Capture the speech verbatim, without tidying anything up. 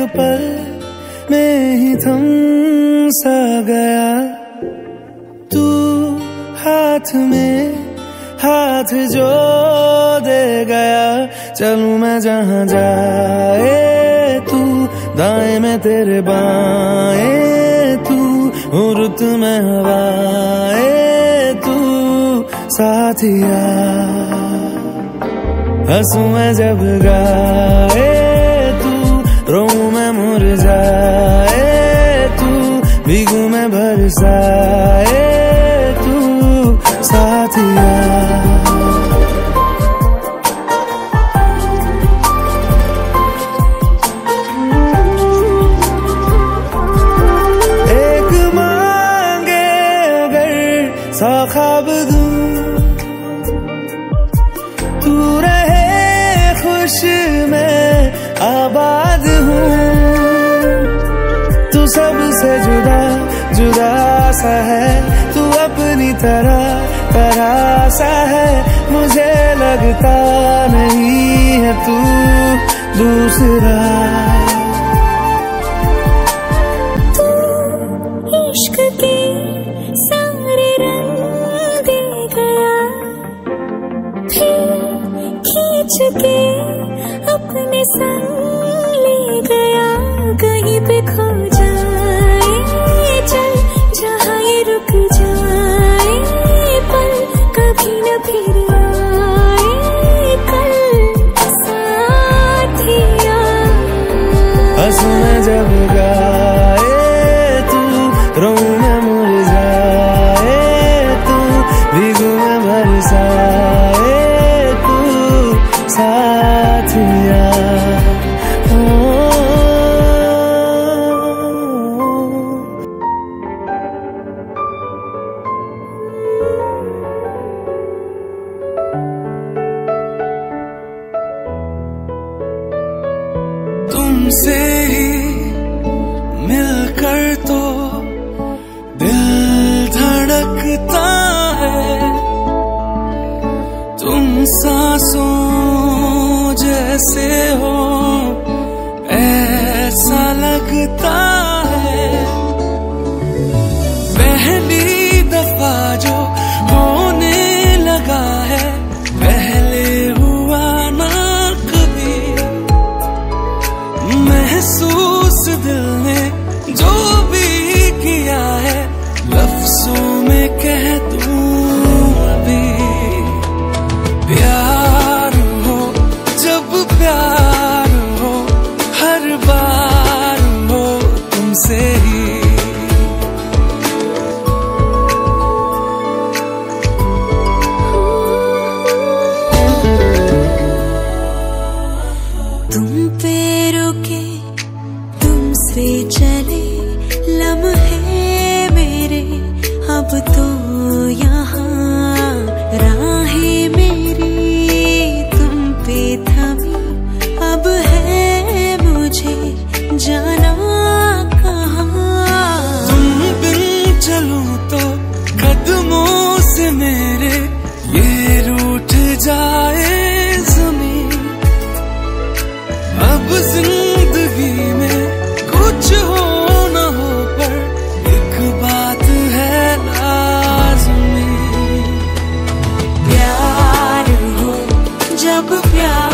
पल में ही थम सा गया। तू हाथ में हाथ जो दे गया, चलूं मैं जहां जाए तू, दाएं में तेरे बाएं तू, हूँ रुत में हवाए तू साथिया। हंसूं मैं जब गाए तू, रोऊं मैं मुरझाए तू, भीगूं मैं बरसाए तू साथिया। एक मांगे अगर सौ ख्वाब दूं, तू रहे खुश मैं आबाद हूँ। तू सबसे जुदा जुदा सा है, तू अपनी तरह तरह सा है, मुझे लगता नहीं है तू दूसरा। तू इश्क के सारे रंग दे गया, फिर खींच के अपने संग ले गया। कहीं पे खो जाए चल, जहाँ ये रुक जाए पल, कभी न फिर आए कल साथिया। हंसूं मैं जब गाए तू, रोऊं मैं मुरझाए तू, भीगूं मैं बरसाए तू साथिया। तुमसे ही मिलकर तो दिल धड़कता है, तुम सांसों जैसे हो ऐसा लगता है। पहली दफा जो होने लगा है, पहले हुआ ना कभी। महसूस दिल ने जो भी किया है, लफ्जों में कह दूं अभी। प्यार हो जब प्यार हो, हर बार हो तुमसे ही। तुम पे रुके तुमसे चले लम्हे मेरे, अब तो यहाँ राहें मेरी तुम पे थमी। अब है मुझे जाना कहाँ, तुम बिन चलूं तो कदमों से मेरे ये रूठ जाए ज़मीं। अब जिंदगी में कुछ हो न हो, पर एक बात है लाज़मी। प्यार हो जब प्यार